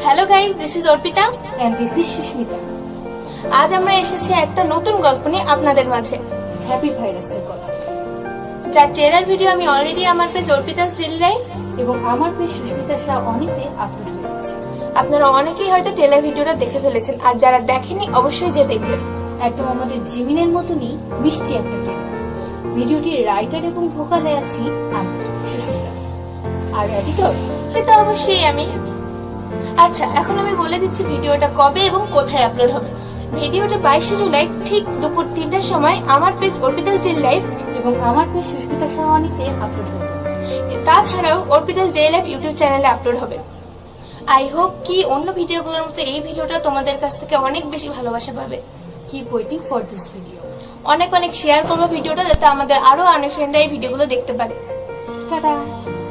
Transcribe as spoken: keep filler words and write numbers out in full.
Hello guys, this is Arpita and this is Susmita. আজ আমরা এসেছি একটা নতুন গল্প নিয়ে আপনাদের মাঝে, হ্যাপি ভাইরাসের গল্প, যার ট্রেলার ভিডিও আমি অলরেডি আমার পেজ অর্পিতাস ডেইলি লাইফ এবং আমার পেজ সুস্মিতা শাহ অনিতে আপলোড হয়ে গেছে। আপনারা অনেকেই হয়তো ট্রেলার ভিডিওটা দেখে ফেলেছেন, আর যারা দেখেনি অবশ্যই যে দেখবেন। একদম আমাদের জিমিনের মতনই মিষ্টি একটা ট্রেলার। ভিডিওটির রাইটার এবং ভোকালে আছি আমি সুস্মিতা, আর এডিটর সেটা অবশ্যই আমি। আচ্ছা, এখন আমি বলে দিচ্ছি ভিডিওটা কবে এবং কোথায় আপলোড হবে। ভিডিওটা বাইশে জুলাই ঠিক দুপুর তিনটার সময় আমার পেজ অর্পিতাস ডেইলি লাইফ এবং আমার পেজ সুস্মিতা শাহ অনিতে আপলোড হয়ে যাবে। তাছাড়াও অর্পিতাস ডেইলি লাইফ ইউটিউব চ্যানেলে আপলোড হবে। আই হোপ কি অন্য ভিডিওগুলোর মতো এই ভিডিওটা তোমাদের কাছ থেকে অনেক বেশি ভালোবাসা পাবে। Keep waiting for this video. অনেক অনেক শেয়ার করবো ভিডিওটা, যাতে আমাদের আরো অনেক ফ্রেন্ডরা এই ভিডিওগুলো দেখতে পারে। টাটা।